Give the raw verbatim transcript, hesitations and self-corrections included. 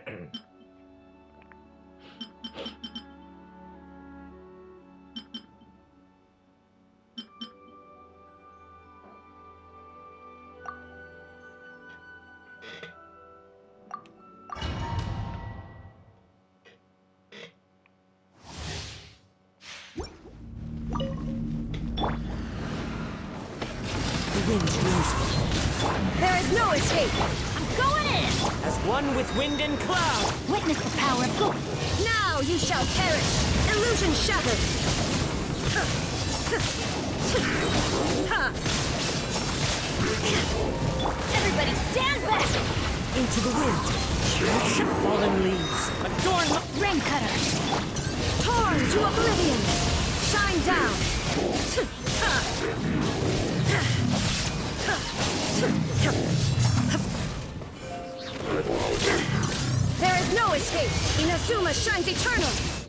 There is no escape! I'm going in! As one with wind and cloud! Witness the power of Goop! Now you shall perish! Illusion shattered! Everybody stand back! Into the wind! Fallen leaves! Adorn my... Rain cutter! Torn to oblivion! Shine down! There is no escape! Inazuma shines eternal!